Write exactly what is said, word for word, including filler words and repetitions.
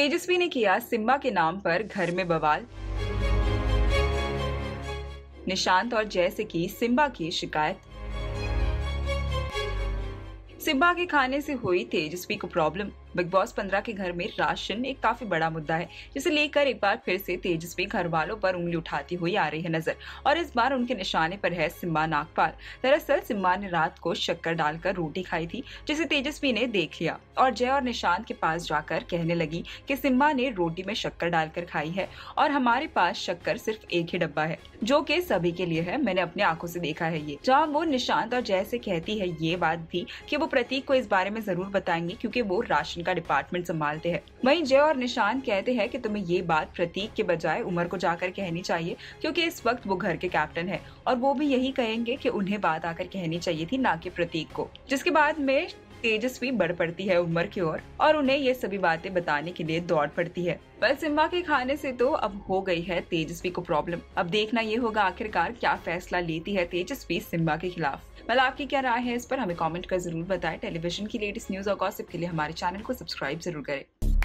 तेजस्वी ने किया सिम्बा के नाम पर घर में बवाल। निशांत और जय से की सिम्बा की शिकायत। सिम्बा के खाने से हुई तेजस्वी को प्रॉब्लम। बिग बॉस पंद्रह के घर में राशन एक काफी बड़ा मुद्दा है, जिसे लेकर एक बार फिर से तेजस्वी घर वालों पर उंगली उठाती हुई आ रही है नजर, और इस बार उनके निशाने पर है सिम्बा नागपाल। दरअसल सिम्बा ने रात को शक्कर डालकर रोटी खाई थी, जिसे तेजस्वी ने देख लिया और जय और निशांत के पास जाकर कहने लगी कि सिम्बा ने रोटी में शक्कर डालकर खाई है और हमारे पास शक्कर सिर्फ एक ही डब्बा है, जो कि सभी के लिए है। मैंने अपनी आंखों से देखा है ये। जहाँ वो निशांत और जय से कहती है ये बात भी कि वो प्रतीक को इस बारे में जरूर बताएंगे, क्योंकि वो राशन का डिपार्टमेंट संभालते हैं। वहीं जय और निशांत कहते हैं कि तुम्हें ये बात प्रतीक के बजाय उमर को जाकर कहनी चाहिए, क्योंकि इस वक्त वो घर के कैप्टन है, और वो भी यही कहेंगे कि उन्हें बात आकर कहनी चाहिए थी, ना कि प्रतीक को। जिसके बाद में तेजस्वी बढ़ पड़ती है उमर की ओर और उन्हें ये सभी बातें बताने के लिए दौड़ पड़ती है। पर सिम्बा के खाने से तो अब हो गई है तेजस्वी को प्रॉब्लम। अब देखना ये होगा आखिरकार क्या फैसला लेती है तेजस्वी सिम्बा के खिलाफ। मतलब आपकी क्या राय है इस पर, हमें कमेंट कर जरूर बताएं। टेलीविजन की लेटेस्ट न्यूज और गॉसिप के लिए हमारे चैनल को सब्सक्राइब जरूर करें।